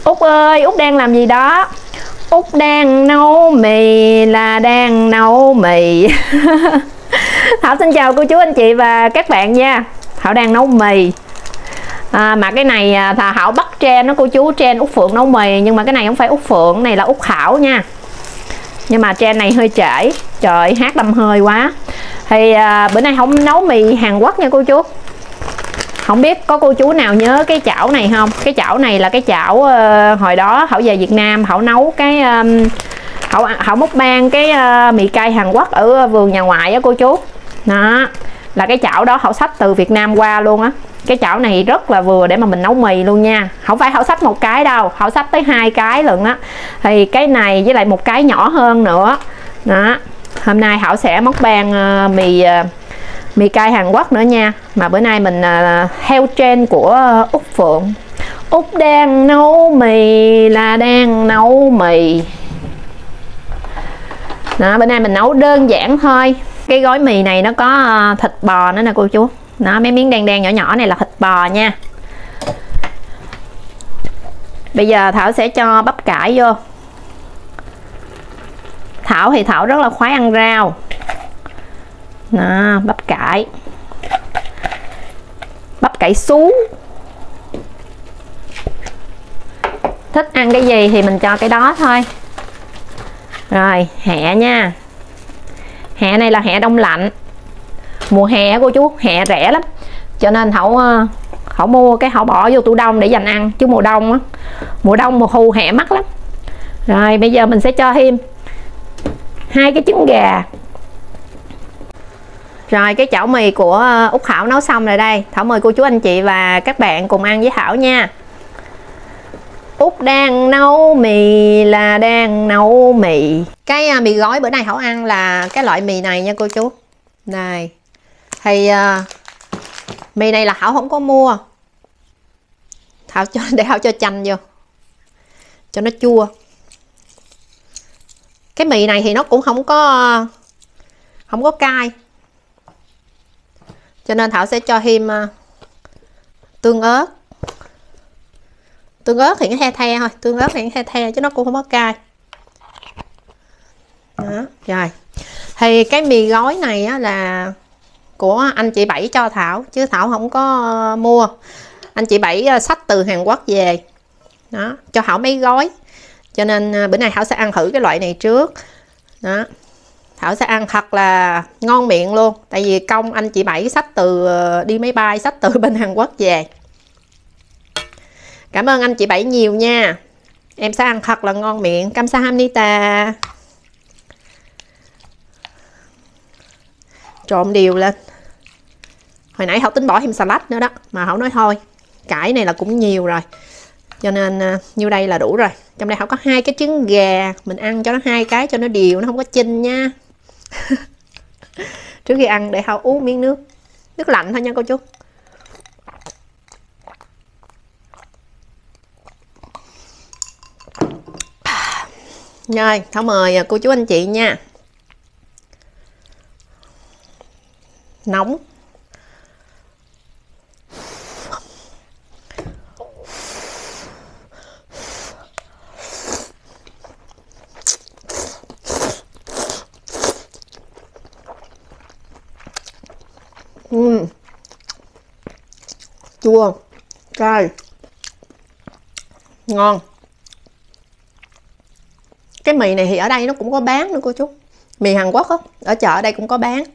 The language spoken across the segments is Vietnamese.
Út ơi, Út đang làm gì đó? Út đang nấu mì, là đang nấu mì. Thảo xin chào cô chú anh chị và các bạn nha. Thảo đang nấu mì. Mà cái này Thảo bắt trend đó cô chú, trend Út Phượng nấu mì. Nhưng mà cái này không phải Út Phượng, này là Út Thảo nha. Nhưng mà trend này hơi trễ. Trời, hát đâm hơi quá. Thì bữa nay không nấu mì Hàn Quốc nha cô chú. Không biết có cô chú nào nhớ cái chảo này không? Cái chảo này là cái chảo hồi đó Thảo về Việt Nam Thảo nấu cái Thảo mukbang cái mì cay Hàn Quốc ở vườn nhà ngoại á cô chú. Đó là cái chảo đó Thảo xách từ Việt Nam qua luôn á. Cái chảo này rất là vừa để mà mình nấu mì luôn nha. Không phải Thảo xách một cái đâu, Thảo xách tới 2 cái lận á. Thì cái này với lại một cái nhỏ hơn nữa. Đó. Hôm nay Thảo sẽ mukbang mì cay Hàn Quốc nữa nha. Mà bữa nay mình theo trend của Út Phượng. Út đang nấu mì, là đang nấu mì. Đó, bữa nay mình nấu đơn giản thôi. Cái gói mì này nó có thịt bò nữa nè cô chú. Đó, mấy miếng đen đen nhỏ nhỏ này là thịt bò nha. Bây giờ Thảo sẽ cho bắp cải vô. Thảo thì Thảo rất là khoái ăn rau. Đó, bắp cải. Bắp cải sú. Thích ăn cái gì thì mình cho cái đó thôi. Rồi, hẹ nha. Hẹ này là hẹ đông lạnh. Mùa hè cô chú, hẹ rẻ lắm. Cho nên Thảo mua cái Thảo bỏ vô tủ đông để dành ăn. Chứ mùa đông á, mùa đông mùa thu hẹ mắc lắm. Rồi, bây giờ mình sẽ cho thêm 2 cái trứng gà. Rồi cái chảo mì của Út Thảo nấu xong rồi đây. Thảo mời cô chú anh chị và các bạn cùng ăn với Thảo nha. Út đang nấu mì, là đang nấu mì. Cái mì gói bữa nay Thảo ăn là cái loại mì này nha cô chú. Này. Thì mì này là Thảo không có mua. Để Thảo cho chanh vô. Cho nó chua. Cái mì này thì nó cũng không có cay. Cho nên Thảo sẽ cho thêm tương ớt. Tương ớt thì nó the thôi, tương ớt thì nó the chứ nó cũng không có cay. Đó, rồi. Thì cái mì gói này á là của anh chị Bảy cho Thảo chứ Thảo không có mua. Anh chị Bảy xách từ Hàn Quốc về. Đó, cho Thảo mấy gói. Cho nên bữa nay Thảo sẽ ăn thử cái loại này trước. Đó. Thảo sẽ ăn thật là ngon miệng luôn. Tại vì công anh chị Bảy xách từ đi máy bay xách từ bên Hàn Quốc về. Cảm ơn anh chị Bảy nhiều nha. Em sẽ ăn thật là ngon miệng. Kamsahamnida. Trộn đều lên. Hồi nãy Thảo tính bỏ thêm salad nữa đó. Mà Thảo nói thôi. Cải này là cũng nhiều rồi. Cho nên nhiêu đây là đủ rồi. Trong đây Thảo có 2 cái trứng gà. Mình ăn cho nó 2 cái cho nó đều. Nó không có chinh nha. Trước khi ăn để Thảo uống miếng nước. Nước lạnh thôi nha cô chú. Rồi, Thảo mời cô chú anh chị nha. Nóng. Chua, cay, ngon. Cái mì này thì ở đây nó cũng có bán nữa cô chú. Mì Hàn Quốc á, ở chợ ở đây cũng có bán.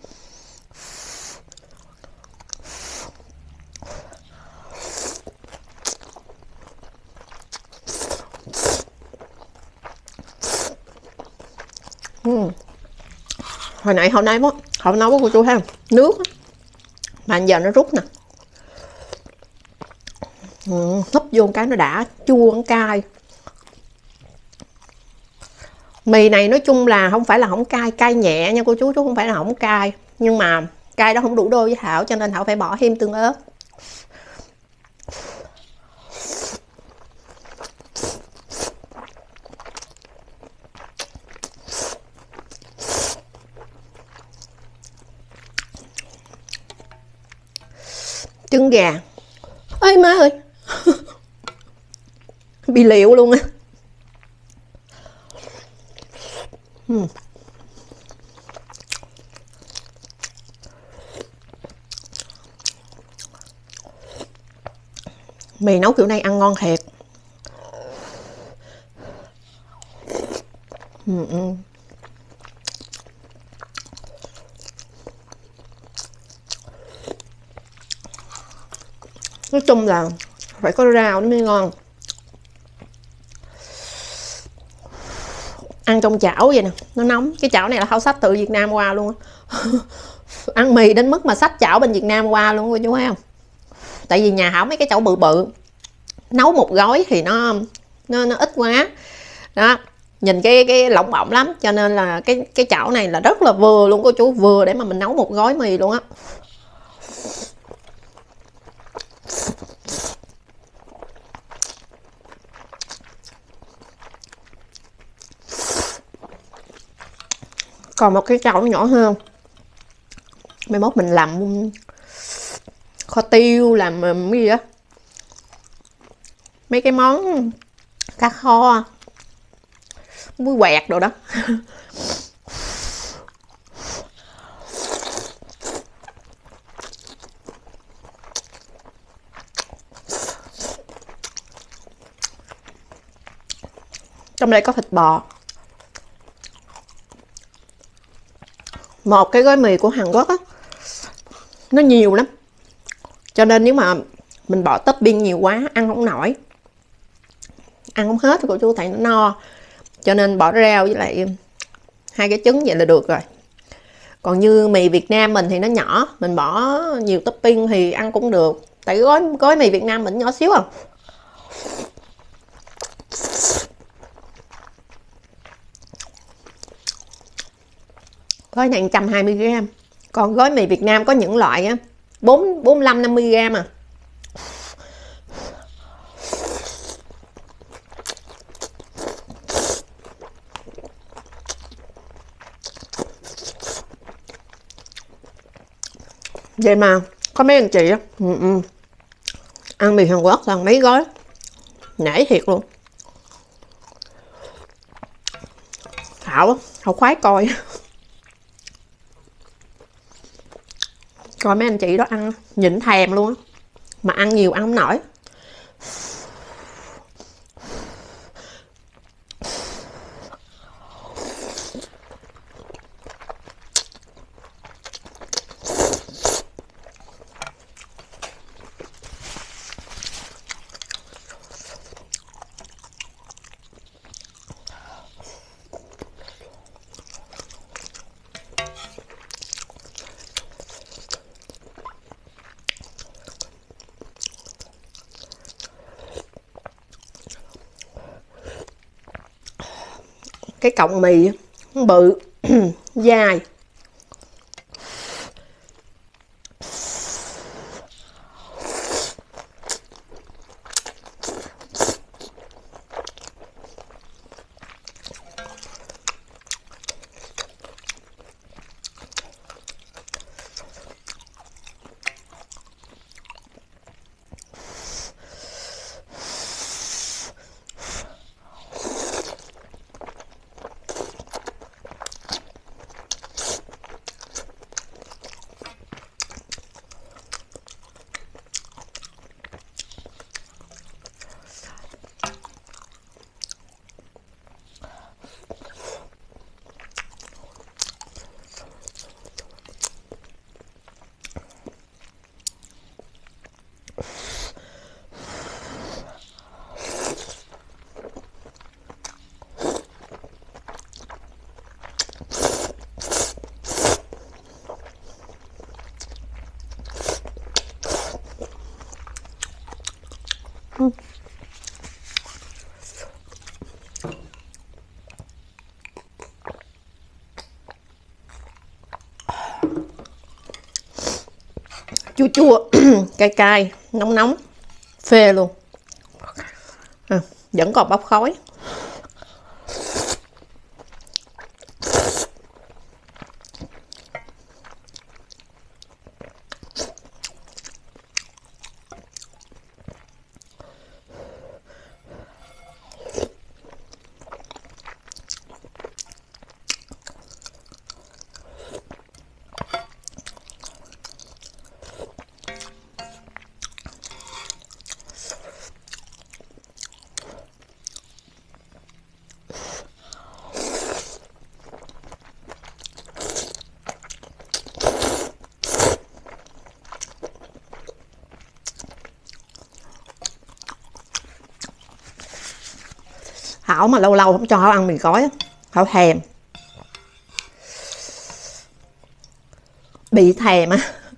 Hồi nãy Hậu nấu với cô chú ha, nước á. Mà giờ nó rút nè. Húp vô cái nó đã chua cay. Mì này nói chung là không phải là không cay, cay nhẹ nha cô chú, chứ không phải là không cay. Nhưng mà cay đó không đủ đôi với Thảo cho nên Thảo phải bỏ thêm tương ớt. Trứng gà. Ơi má ơi. bị liệu luôn á. Mì nấu kiểu này ăn ngon thiệt. Nói chung là phải có rau nó mới ngon. Ăn trong chảo vậy nè, nó nóng. Cái chảo này là Thảo xách từ Việt Nam qua luôn á. Ăn mì đến mức mà xách chảo bên Việt Nam qua luôn cô chú thấy không? Tại vì nhà Thảo mấy cái chảo bự bự, nấu một gói thì nó ít quá đó, nhìn cái lỏng bọng lắm, cho nên là cái chảo này là rất là vừa luôn cô chú, vừa để mà mình nấu một gói mì luôn á. Còn một cái chảo nhỏ hơn, mai mốt mình làm kho tiêu, làm cái gì đó, mấy cái món cá kho, muối quẹt đồ đó. Trong đây có thịt bò. Một cái gói mì của Hàn Quốc á, nó nhiều lắm, cho nên nếu mà mình bỏ topping nhiều quá ăn không nổi, ăn không hết cô chú, tại nó no, cho nên bỏ rau với lại 2 cái trứng vậy là được rồi. Còn như mì Việt Nam mình thì nó nhỏ, mình bỏ nhiều topping thì ăn cũng được, tại gói mì Việt Nam mình nhỏ xíu à. Gói này 120g, còn gói mì Việt Nam có những loại á 45-50g à. Vậy mà có mấy anh chị á, ăn mì Hàn Quốc là mấy gói, nể thiệt luôn. Thảo khoái coi coi mấy anh chị đó ăn nhịn thèm luôn á, mà ăn nhiều ăn không nổi. Cái cọng mì bự dài, chua chua cay cay, nóng nóng, phê luôn à, vẫn còn bốc khói. Hảo mà lâu lâu không cho Hảo ăn mì gói á, Hảo thèm, bị thèm á.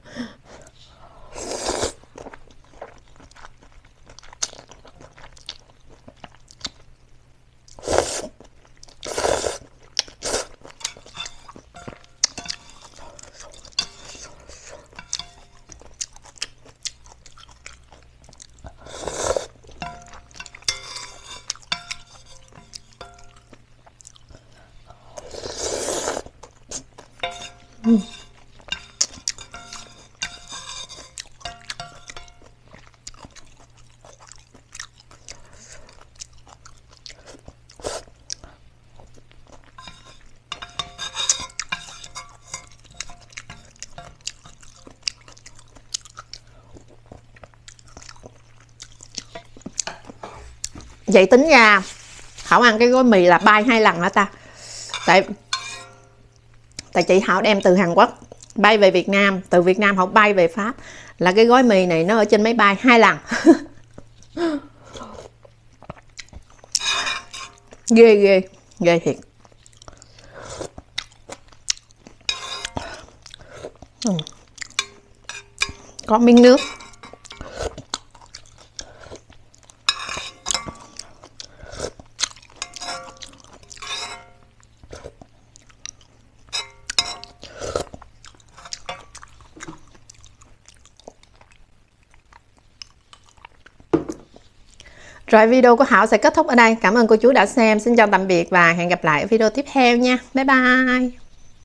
Vậy tính ra Hảo ăn cái gói mì là bay 2 lần hả ta? Tại chị Hảo đem từ Hàn Quốc bay về Việt Nam, từ Việt Nam Hảo bay về Pháp, là cái gói mì này nó ở trên máy bay 2 lần. ghê thiệt. Có miếng nước. Rồi video của Hảo sẽ kết thúc ở đây. Cảm ơn cô chú đã xem. Xin chào tạm biệt và hẹn gặp lại ở video tiếp theo nha. Bye bye.